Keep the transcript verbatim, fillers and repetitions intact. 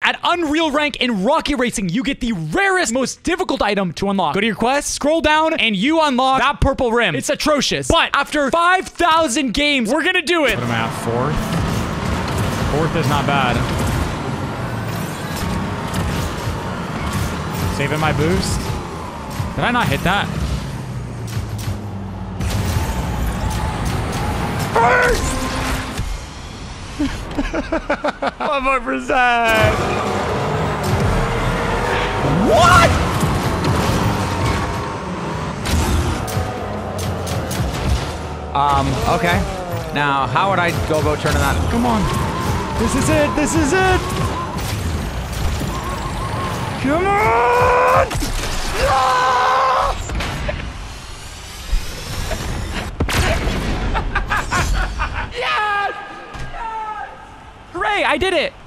At Unreal Rank in Rocket Racing, you get the rarest, most difficult item to unlock. Go to your quest, scroll down, and you unlock that purple rim. It's atrocious. But after five thousand games, we're gonna do it. What am I at, fourth? Fourth is not bad. Saving my boost. Did I not hit that? First! One more percent. What? Um, okay. Now, how would I go about turning that? Come on. This is it. This is it. Come on. No! Yes! Yes! Hooray, I did it.